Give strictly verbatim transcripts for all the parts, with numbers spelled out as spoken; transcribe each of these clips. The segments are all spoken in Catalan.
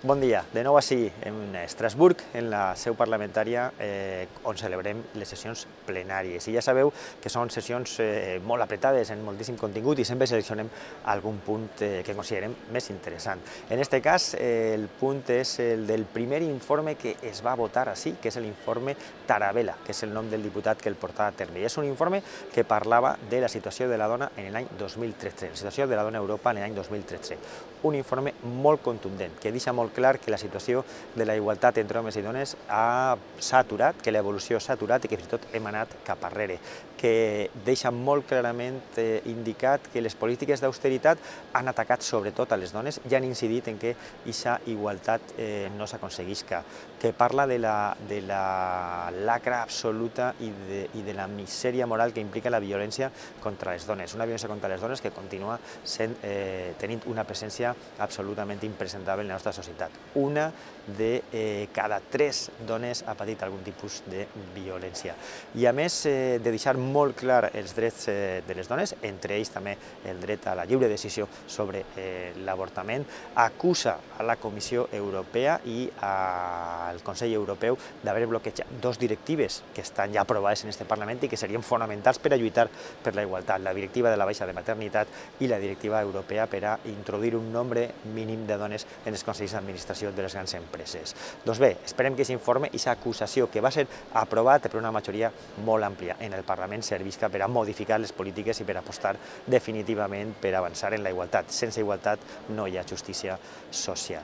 Bon dia, de nou així en Estrasburg, en la seu parlamentària, eh, on celebrem les sessions plenàries. I ja sabeu que són sessions eh, molt apretades, en moltíssim contingut, i sempre seleccionem algun punt eh, que considerem més interessant. En aquest cas, eh, el punt és el del primer informe que es va votar així, que és l'informe Tarabella, que és el nom del diputat que el portava a terme. I és un informe que parlava de la situació de la dona en l'any dos mil tretze, la situació de la dona a Europa en l'any dos mil tretze. Un informe molt contundent, que deixa molt clar que la situació de la igualtat entre homes i dones s'ha aturat, que l'evolució s'ha aturat i que fins i tot hem anat cap arrere, que deixa molt clarament eh, indicat que les polítiques d'austeritat han atacat sobretot a les dones i han incidit en que aquesta igualtat eh, no s'aconseguisca, que parla de la, de la lacra absoluta i de, i de la misèria moral que implica la violència contra les dones, una violència contra les dones que continua sent, eh, tenint una presència absolutament impresentable en la nostra societat. Una de eh, cada tres dones ha patit algun tipus de violència. I a més eh, de deixar molt clar els drets eh, de les dones, entre ells també el dret a la lliure decisió sobre eh, l'avortament, acusa a la Comissió Europea i al Consell Europeu d'haver bloquejat dos directives que estan ja aprovades en aquest Parlament i que serien fonamentals per a lluitar per la igualtat, la directiva de la baixa de maternitat i la directiva europea per a introduir un nombre mínim de dones en els consells d'administració de les grans empreses. Doncs bé, esperem que aquest informe i aquesta acusació que va ser aprovat per una majoria molt àmplia en el Parlament servisca per a modificar les polítiques i per a apostar definitivament per avançar en la igualtat. Sense igualtat no hi ha justícia social.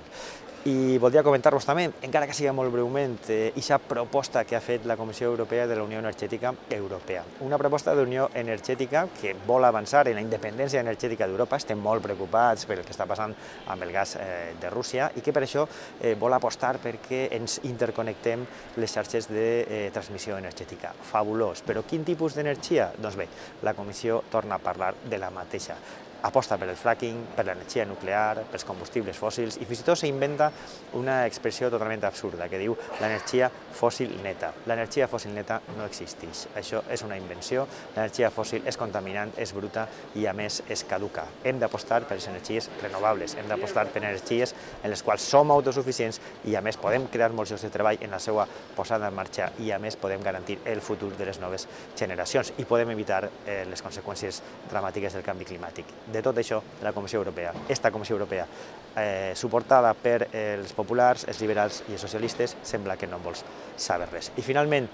I voldria comentar-vos també, encara que sigui molt breument, aquesta proposta que ha fet la Comissió Europea de la Unió Energètica Europea. Una proposta d'unió energètica que vol avançar en la independència energètica d'Europa. Estem molt preocupats per el que està passant amb el gas de Rússia i que per això vol apostar perquè ens interconnectem les xarxes de transmissió energètica. Fabulós. Però quin tipus d'energia? Doncs bé, la Comissió torna a parlar de la mateixa. Aposta per el fracking, per l'energia nuclear, pels combustibles fòssils i fins i tot s'inventa una expressió totalment absurda que diu l'energia fòssil neta. L'energia fòssil neta no existeix. Això és una invenció, l'energia fòssil és contaminant, és bruta i a més és caduca. Hem d'apostar per les energies renovables, hem d'apostar per energies en les quals som autosuficients i a més podem crear molts llocs de treball en la seva posada en marxa i a més podem garantir el futur de les noves generacions i podem evitar eh, les conseqüències dramàtiques del canvi climàtic. De tot això, la Comissió Europea, esta Comissió Europea, eh, suportada per els populars, els liberals i els socialistes, sembla que no en vols saber res. I finalment,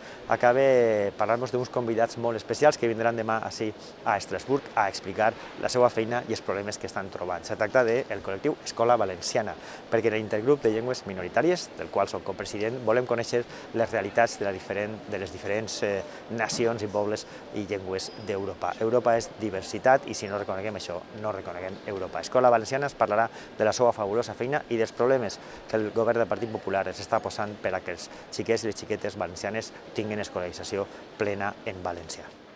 acabé parlant-vos d'uns convidats molt especials que vindran demà així a Estrasburg a explicar la seva feina i els problemes que estan trobant. Se tracta del col·lectiu Escola Valenciana, perquè en l'intergrup de llengües minoritàries, del qual soc copresident, volem conèixer les realitats de, la diferent, de les diferents eh, nacions i pobles i llengües d'Europa. Europa és diversitat i si no reconeguem això, no reconeguem Europa. Escola Valenciana es parlarà de la seva fabulosa feina i dels problemes que el govern del Partit Popular es està posant per a que els xiquets i les xiquetes valencianes tinguin escolarització plena en valencià.